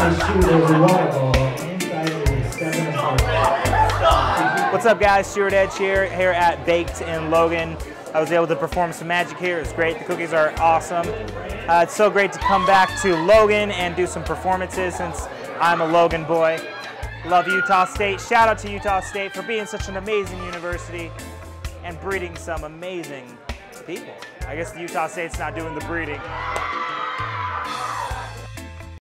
What's up, guys? Stuart Edge here at Baked in Logan. I was able to perform some magic here. It was great. The cookies are awesome. It's so great to come back to Logan and do some performances since I'm a Logan boy. Love Utah State. Shout out to Utah State for being such an amazing university and breeding some amazing people. I guess the Utah State's not doing the breeding.